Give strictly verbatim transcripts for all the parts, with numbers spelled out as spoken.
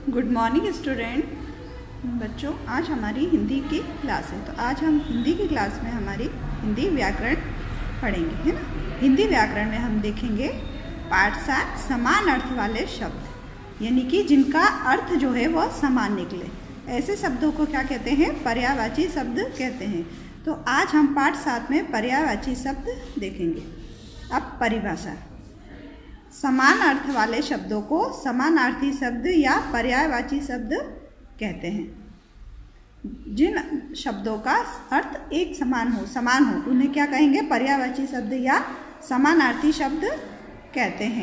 Good morning student बच्चों, आज हमारी हिंदी की क्लास है। तो आज हम हिंदी की क्लास में हमारी हिंदी व्याकरण पढ़ेंगे, है ना। हिंदी व्याकरण में हम देखेंगे पाठ सात, समान अर्थ वाले शब्द, यानी कि जिनका अर्थ जो है वह समान निकले। ऐसे शब्दों को क्या कहते हैं? पर्यायवाची शब्द कहते हैं। तो आज हम पाठ सात में पर्यायवाची शब्द देखेंगे। अब परिभाषा। समान अर्थ वाले शब्दों को समानार्थी शब्द या पर्यायवाची शब्द कहते हैं। जिन शब्दों का अर्थ एक समान हो समान हो उन्हें क्या कहेंगे? पर्यायवाची शब्द या समानार्थी शब्द कहते हैं।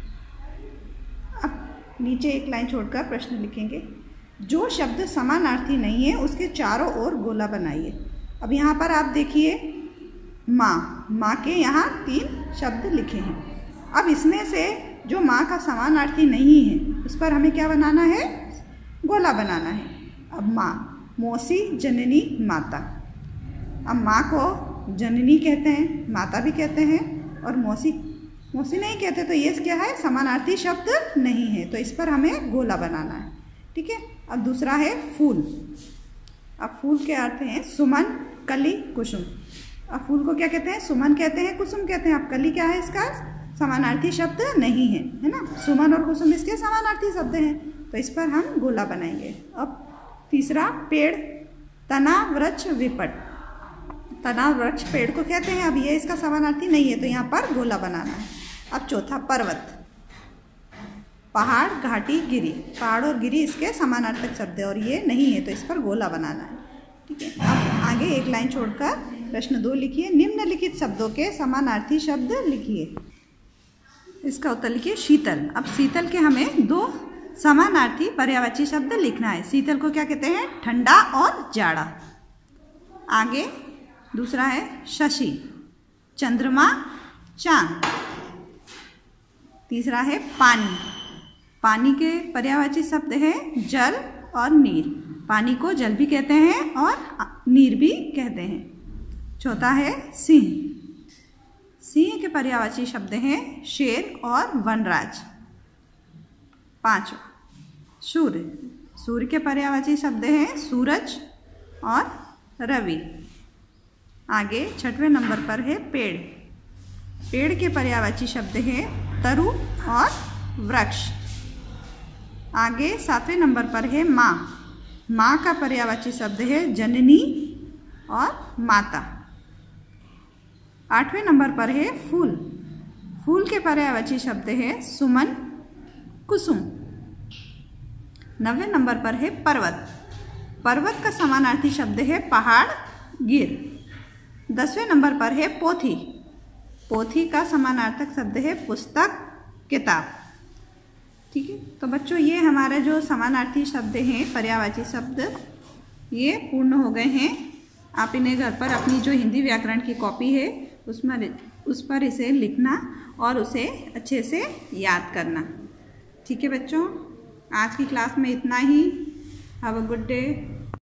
अब नीचे एक लाइन छोड़कर प्रश्न लिखेंगे। जो शब्द समानार्थी नहीं है उसके चारों ओर गोला बनाइए। अब यहाँ पर आप देखिए, माँ माँ के यहाँ तीन शब्द लिखे हैं। अब इसमें से जो माँ का समानार्थी नहीं है उस पर हमें क्या बनाना है? गोला बनाना है। अब माँ, मौसी, जननी, माता। अब माँ को जननी कहते हैं, माता भी कहते हैं, और मौसी मौसी नहीं कहते, तो ये क्या है? समानार्थी शब्द नहीं है, तो इस पर हमें गोला बनाना है। ठीक है। अब दूसरा है फूल। अब फूल के अर्थ हैं सुमन, कली, कुसुम। अब फूल को क्या कहते हैं? सुमन कहते हैं, कुसुम कहते हैं। अब कली क्या है? इसका समानार्थी शब्द नहीं है, है ना। सुमन और कुसुम इसके समानार्थी शब्द हैं, तो इस पर हम गोला बनाएंगे। अब तीसरा पेड़, तना, वृक्ष, विपट। तना, वृक्ष, पेड़ को कहते हैं। अब ये इसका समानार्थी नहीं है, तो यहाँ पर गोला बनाना है। अब चौथा पर्वत, पहाड़, घाटी, गिरी। पहाड़ और गिरी इसके समानार्थक शब्द है और ये नहीं है, तो इस पर गोला बनाना है। ठीक है। अब आगे एक लाइन छोड़कर प्रश्न दो लिखिए। निम्नलिखित शब्दों के समानार्थी शब्द लिखिए। इसका उत्तर लिखिए शीतल। अब शीतल के हमें दो समानार्थी पर्यायवाची शब्द लिखना है। शीतल को क्या कहते हैं? ठंडा और जाड़ा। आगे दूसरा है शशि, चंद्रमा, चांद। तीसरा है पानी। पानी के पर्यायवाची शब्द है जल और नीर। पानी को जल भी कहते हैं और नीर भी कहते हैं। चौथा है सिंह। सिंह के पर्यायवाची शब्द हैं शेर और वनराज। पांचवा सूर्य। सूर्य के पर्यायवाची शब्द हैं सूरज और रवि। आगे छठवें नंबर पर है पेड़। पेड़ के पर्यायवाची शब्द हैं तरु और वृक्ष। आगे सातवें नंबर पर है माँ। माँ का पर्यायवाची शब्द है जननी और माता। आठवें नंबर पर है फूल। फूल के पर्यायवाची शब्द है सुमन, कुसुम। नवें नंबर पर है पर्वत। पर्वत का समानार्थी शब्द है पहाड़, गिर। दसवें नंबर पर है पोथी। पोथी का समानार्थक शब्द है पुस्तक, किताब। ठीक है। तो बच्चों, ये हमारे जो समानार्थी शब्द हैं, पर्यायवाची शब्द, ये पूर्ण हो गए हैं। आप इन्हें घर पर अपनी जो हिंदी व्याकरण की कॉपी है उसमें उस पर इसे लिखना और उसे अच्छे से याद करना। ठीक है बच्चों, आज की क्लास में इतना ही। Have a good day.